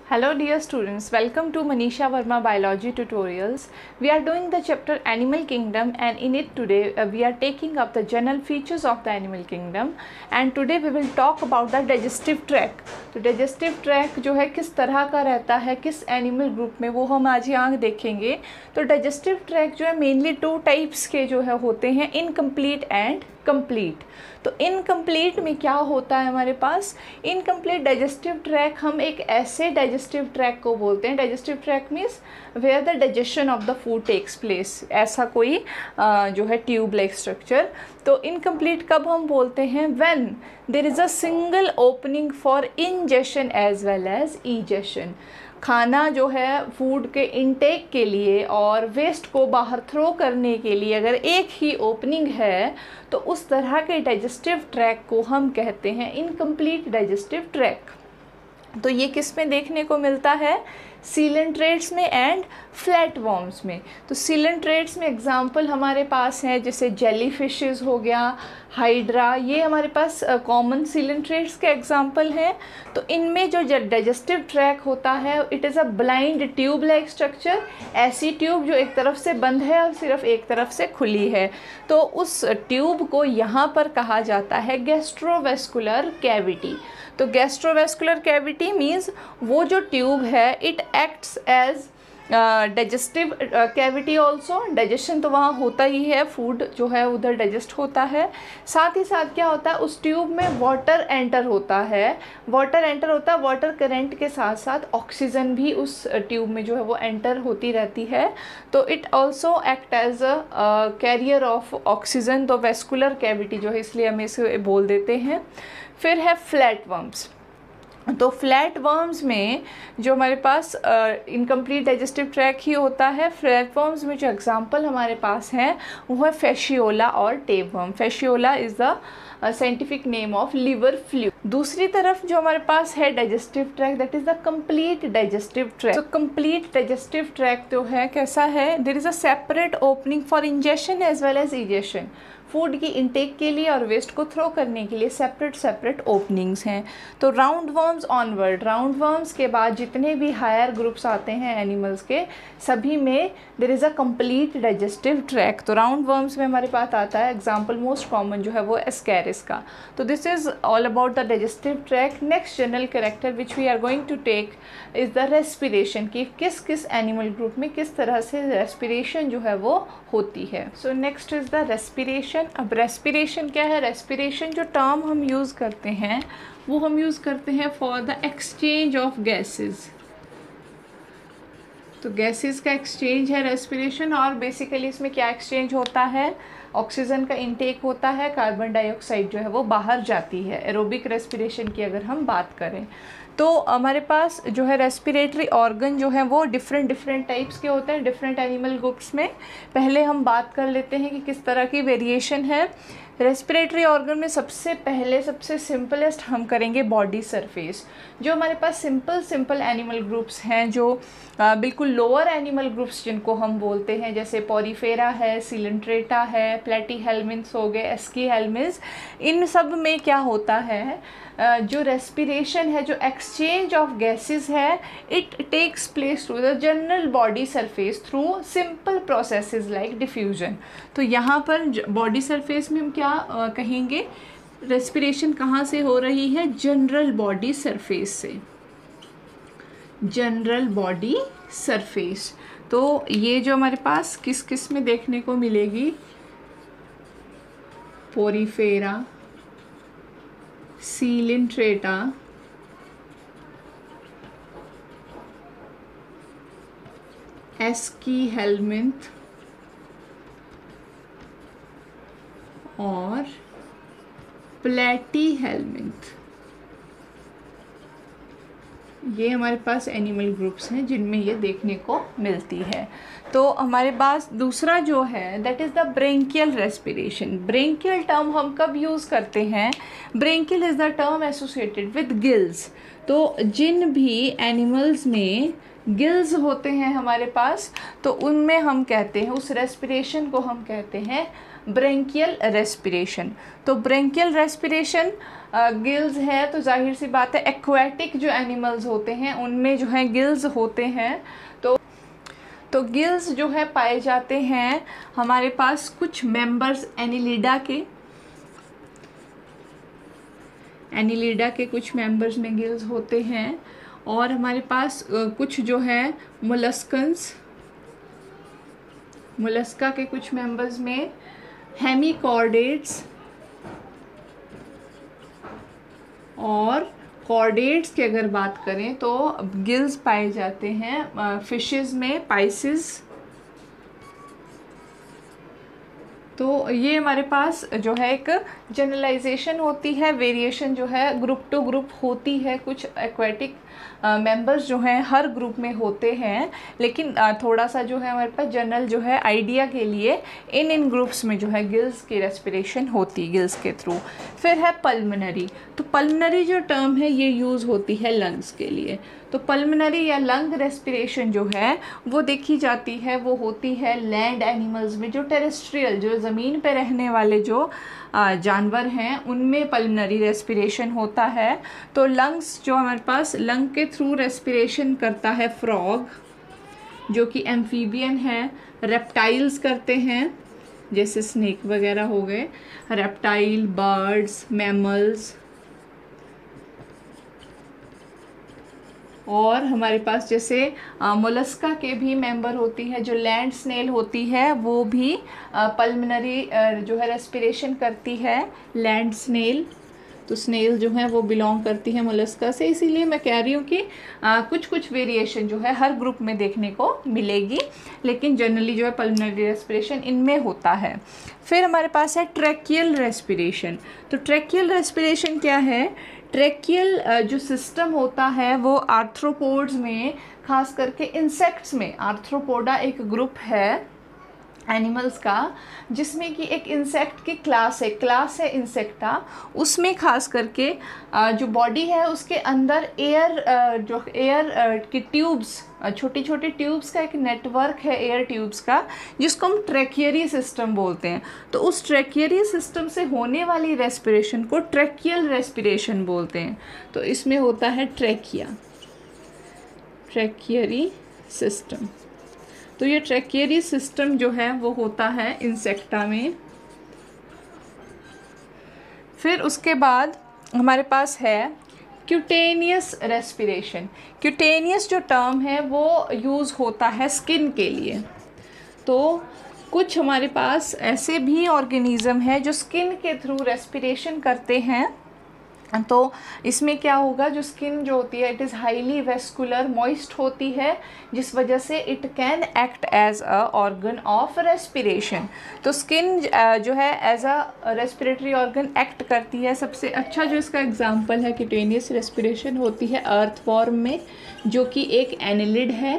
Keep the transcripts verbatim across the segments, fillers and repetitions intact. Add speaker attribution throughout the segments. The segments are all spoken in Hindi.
Speaker 1: Hello dear students, welcome to Manisha Verma Biology Tutorials. We are doing the chapter Animal Kingdom, and in it today uh, we are taking up the general features of the animal kingdom, and today we will talk about the digestive tract. तो digestive tract जो है किस तरह का रहता है, किस एनिमल ग्रुप में, वो हम आज यहाँ देखेंगे. तो digestive tract जो है मेनली टू टाइप्स के जो है होते हैं, इनकम्प्लीट एंड कंप्लीट. तो इनकम्प्लीट में क्या होता है हमारे पास, इनकम्प्लीट डाइजेस्टिव ट्रैक हम एक ऐसे डाइजेस्टिव ट्रैक को बोलते हैं. Digestive tract means where the digestion of the food takes place, ऐसा कोई uh, जो है ट्यूब लाइक स्ट्रक्चर. तो इनकम्प्लीट कब हम बोलते हैं, when there is a single opening for ingestion as well as egestion. खाना जो है फूड के इनटेक के लिए और वेस्ट को बाहर थ्रो करने के लिए अगर एक ही ओपनिंग है तो उस तरह के डाइजेस्टिव ट्रैक को हम कहते हैं इनकम्प्लीट डाइजेस्टिव ट्रैक. तो ये किस में देखने को मिलता है, सीलेंट्रेट्स में एंड फ्लैट वॉर्म्स में. तो सीलेंट्रेट्स में एग्जांपल हमारे पास हैं जैसे जेली फिशेस हो गया, हाइड्रा, ये हमारे पास कॉमन सीलेंट्रेट्स के एग्जांपल हैं. तो इनमें जो डाइजेस्टिव ट्रैक होता है it is a blind tube like structure. ऐसी ट्यूब जो एक तरफ से बंद है और सिर्फ एक तरफ से खुली है. तो उस ट्यूब को यहाँ पर कहा जाता है गैस्ट्रोवेस्कुलर कैविटी. तो गैस्ट्रोवेस्कुलर कैविटी मीन्स वो जो ट्यूब है it acts as digestive cavity also. Digestion तो वहाँ होता ही है, फूड जो है उधर डाइजेस्ट होता है. साथ ही साथ क्या होता है, उस ट्यूब में वाटर एंटर होता है. वाटर एंटर होता है, वाटर करंट के साथ साथ ऑक्सीजन भी उस ट्यूब में जो है वो एंटर होती रहती है. तो it also act as a carrier of oxygen. तो वेस्कुलर कैविटी जो है इसलिए हम इसे बोल देते हैं. फिर है फ्लैट वर्म्स. तो फ्लैट वर्म्स में जो हमारे पास इनकम्प्लीट डाइजेस्टिव ट्रैक ही होता है. फ्लैट वर्म्स में जो एग्जांपल हमारे पास हैं वो है फैशियोला और tapeworm. Fasciola is the scientific name of liver fluke. दूसरी तरफ जो हमारे पास है digestive tract, that is the complete digestive tract. तो कंप्लीट डाइजेस्टिव ट्रैक जो है कैसा है, there is a separate opening for ingestion as well as egestion. Food की इनटेक के लिए और वेस्ट को थ्रो करने के लिए सेपरेट सेपरेट ओपनिंग्स हैं. तो round worms onward, round worms के बाद जितने भी हायर ग्रुप्स आते हैं एनिमल्स के, सभी में there is a complete digestive tract. तो राउंड वर्म्स में हमारे पास आता है एग्जांपल मोस्ट कॉमन जो है वो एस्कैरिस का. तो this is all about the digestive tract. Next general character which we are going to take is the respiration, कि किस किस एनिमल ग्रुप में किस तरह से रेस्पिरेशन जो है वो होती है. So next is the respiration. अब रेस्पिरेशन क्या है, रेस्पिरेशन जो टर्म हम यूज़ करते हैं वो हम यूज़ करते हैं for the exchange of gases. तो गैसेस का एक्सचेंज है रेस्पिरेशन. और बेसिकली इसमें क्या एक्सचेंज होता है, ऑक्सीजन का इनटेक होता है, कार्बन डाइऑक्साइड जो है वो बाहर जाती है. एरोबिक रेस्पिरेशन की अगर हम बात करें तो हमारे पास जो है रेस्पिरेटरी ऑर्गन जो है वो डिफरेंट डिफरेंट टाइप्स के होते हैं डिफरेंट एनिमल ग्रुप्स में. पहले हम बात कर लेते हैं कि किस तरह की वेरिएशन है. रेस्पिरेटरी ऑर्गन में सबसे पहले सबसे सिंपलेस्ट हम करेंगे बॉडी सरफेस. जो हमारे पास सिंपल सिंपल एनिमल ग्रुप्स हैं, जो आ, बिल्कुल लोअर एनिमल ग्रुप्स जिनको हम बोलते हैं, जैसे पॉरीफेरा है, सिलेंट्रेटा है, प्लेटीहेल्मिन्स हो गए, एस्कीहेल्मिन्स, इन सब में क्या होता है, जो रेस्पिरेशन है, जो एक्सचेंज ऑफ गैसेस है, it takes place through the general body surface through simple processes like diffusion. तो यहाँ पर बॉडी सरफेस में हम क्या आ, कहेंगे, रेस्पिरेशन कहाँ से हो रही है, जनरल बॉडी सरफेस से, जनरल बॉडी सरफेस. तो ये जो हमारे पास किस किस में देखने को मिलेगी, पोरीफेरा, सीलेंट्रेटा, एस्कीहेल्मिन्थ और प्लेटीहेल्मिन्थ. ये हमारे पास एनिमल ग्रुप्स हैं जिनमें ये देखने को मिलती है. तो हमारे पास दूसरा जो है that is the branchial respiration. Branchial term हम कब यूज़ करते हैं, branchial is the term associated with gills. तो जिन भी एनिमल्स में गिल्स होते हैं हमारे पास, तो उनमें हम कहते हैं, उस रेस्पिरेशन को हम कहते हैं ब्रेंकियल रेस्पिरेशन। तो ब्रेंकियल रेस्पिरेशन गिल्स है, तो जाहिर सी बात है एक्वाटिक जो एनिमल्स होते हैं उनमें जो है गिल्स होते हैं। तो तो गिल्स जो है पाए जाते हैं हमारे पास कुछ मेंबर्स एनिलिडा के एनिलिडा के कुछ मेंबर्स में गिल्स होते हैं, और हमारे पास कुछ जो है मोलस्कन्स मोलस्का के कुछ मेंबर्स में हेमिकॉर्डेट्स और कॉर्डेट्स की अगर बात करें तो गिल्स पाए जाते हैं फिशेस में, पाइसिस। तो ये हमारे पास जो है एक जनरलाइजेशन होती है, वेरिएशन जो है ग्रुप टू ग्रुप होती है। कुछ एक्वेटिक मेंबर्स जो हैं हर ग्रुप में होते हैं, लेकिन uh, थोड़ा सा जो है हमारे पास जनरल जो है आइडिया के लिए इन इन ग्रुप्स में जो है गिल्स की रेस्पिरेशन होती, गिल्स के थ्रू। फिर है पल्मनरी। तो पल्मनरी जो टर्म है ये यूज़ होती है लंग्स के लिए। तो पल्मनरी या लंग रेस्पिरेशन जो है वो देखी जाती है, वो होती है लैंड एनिमल्स में, जो टेरेस्ट्रियल जो ज़मीन पे रहने वाले जो जानवर हैं उनमें पल्मनरी रेस्पिरेशन होता है। तो लंग्स जो हमारे पास लंग के थ्रू रेस्पिरेशन करता है फ्रॉग, जो कि एम्फीबियन है। रेप्टाइल्स करते हैं, जैसे स्नेक वगैरह हो गए, रेप्टाइल, बर्ड्स, मैमल्स। और हमारे पास जैसे मोलस्का के भी मेंबर होती है, जो लैंड स्नेल होती है वो भी पल्मनरी जो है रेस्पिरेशन करती है, लैंड स्नेल। तो स्नेल जो है वो बिलोंग करती है मोलस्का से, इसीलिए मैं कह रही हूँ कि आ, कुछ कुछ वेरिएशन जो है हर ग्रुप में देखने को मिलेगी, लेकिन जनरली जो है पल्मनरी रेस्पिरेशन इनमें होता है। फिर हमारे पास है ट्रैकियल रेस्पिरेशन। तो ट्रैकियल रेस्पिरेशन क्या है? ट्रैकियल जो सिस्टम होता है वो आर्थ्रोपोड्स में, खास करके इंसेक्ट्स में, आर्थ्रोपोडा एक ग्रुप है एनिमल्स का जिसमें कि एक इंसेक्ट की क्लास है क्लास है इंसेक्टा, उसमें खास करके जो बॉडी है उसके अंदर एयर जो एयर की ट्यूब्स, छोटी छोटी ट्यूब्स का एक नेटवर्क है एयर ट्यूब्स का, जिसको हम ट्रैकियरी सिस्टम बोलते हैं। तो उस ट्रैकियरी सिस्टम से होने वाली रेस्पिरेशन को ट्रैकियल रेस्पिरेशन बोलते हैं। तो इसमें होता है ट्रैकिया, ट्रैकियरी सिस्टम। तो ये ट्रैकियरी सिस्टम जो है वो होता है इंसेक्टा में। फिर उसके बाद हमारे पास है क्यूटेनियस रेस्पिरेशन। क्यूटेनियस जो टर्म है वो यूज़ होता है स्किन के लिए। तो कुछ हमारे पास ऐसे भी ऑर्गेनिज्म हैं जो स्किन के थ्रू रेस्पिरेशन करते हैं। तो इसमें क्या होगा, जो स्किन जो होती है it is highly vascular, moist होती है, जिस वजह से it can act as a organ of respiration. तो स्किन जो है as a respiratory organ act करती है। सबसे अच्छा जो इसका एग्जांपल है क्यूटेनियस रेस्पिरेशन होती है अर्थवॉर्म में, जो कि एक एनिलिड है,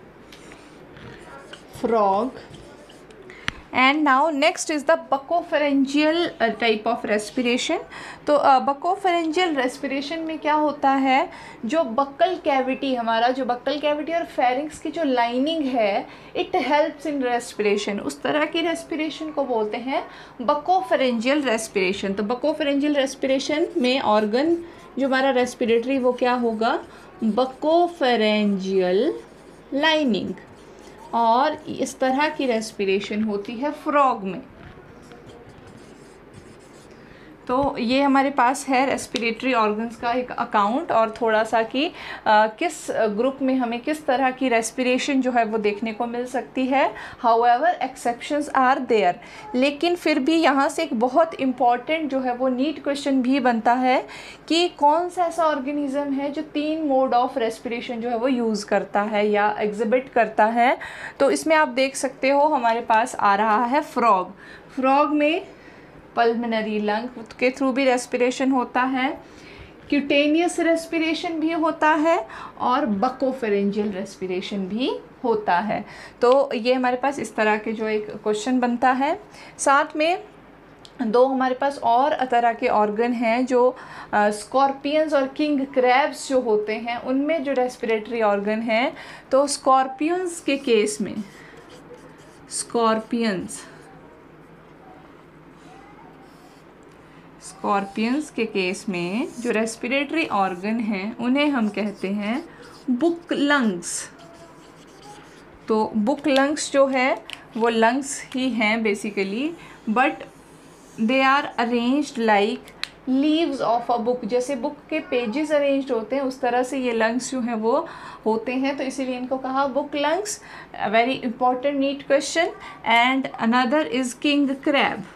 Speaker 1: frog. And now next is the buccopharyngeal type of respiration. तो बकोफेरेंजियल रेस्पिरेशन में क्या होता है, जो बक्कल कैविटी, हमारा जो बक्कल कैविटी और फेरिंक्स की जो लाइनिंग है, इट हेल्प्स इन रेस्पिरेशन, उस तरह की रेस्पिरेशन को बोलते हैं बकोफेरेंजियल रेस्पिरेशन। तो बकोफेरेंजियल रेस्पिरेशन में ऑर्गन जो हमारा रेस्पिरेटरी वो क्या होगा, बकोफेरेंजियल लाइनिंग, और इस तरह की रेस्पिरेशन होती है फ्रॉग में। तो ये हमारे पास है रेस्पिरेटरी ऑर्गन्स का एक अकाउंट, और थोड़ा सा कि आ, किस ग्रुप में हमें किस तरह की रेस्पिरेशन जो है वो देखने को मिल सकती है। हाउएवर एक्सेप्शंस आर देयर, लेकिन फिर भी यहाँ से एक बहुत इम्पॉर्टेंट जो है वो नीट क्वेश्चन भी बनता है कि कौन सा ऐसा ऑर्गेनिज्म है जो तीन मोड ऑफ रेस्पिरेशन जो है वो यूज़ करता है या एग्जिबिट करता है। तो इसमें आप देख सकते हो हमारे पास आ रहा है फ्रॉग। फ्रॉग में पल्मनरी लंग के थ्रू भी रेस्पिरेशन होता है, क्यूटेनियस रेस्पिरेशन भी होता है, और बकोफेरेंजियल रेस्पिरेशन भी होता है। तो ये हमारे पास इस तरह के जो एक क्वेश्चन बनता है। साथ में दो हमारे पास और तरह के ऑर्गन हैं जो स्कॉर्पियंस और किंग क्रैब्स जो होते हैं उनमें जो रेस्पिरेटरी ऑर्गन हैं। तो स्कॉर्पियंस के केस में, स्कॉर्पियंस स्कॉर्पियंस के केस में जो रेस्पिरेटरी ऑर्गन हैं उन्हें हम कहते हैं बुक लंग्स। तो बुक लंग्स जो है वो लंग्स ही हैं basically, but they are arranged like leaves of a book. जैसे बुक के पेजेस अरेंज्ड होते हैं उस तरह से ये लंग्स जो हैं वो होते हैं, तो इसीलिए इनको कहा book lungs. Very important NEET question. And another is king crab.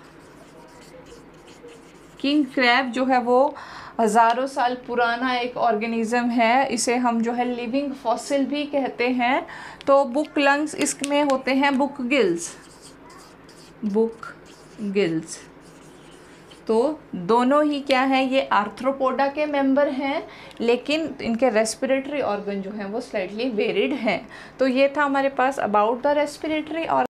Speaker 1: King crab जो है वो हज़ारों साल पुराना एक ऑर्गेनिज्म है, इसे हम जो है लिविंग फॉसिल भी कहते हैं। तो बुक लंग्स इसमें होते हैं बुक गिल्स, बुक गिल्स। तो दोनों ही क्या है, ये आर्थ्रोपोडा के मेंबर हैं, लेकिन इनके रेस्पिरेटरी ऑर्गन जो हैं वो स्लाइटली वेरिड हैं। तो ये था हमारे पास अबाउट द रेस्पिरेटरी ऑर्गन।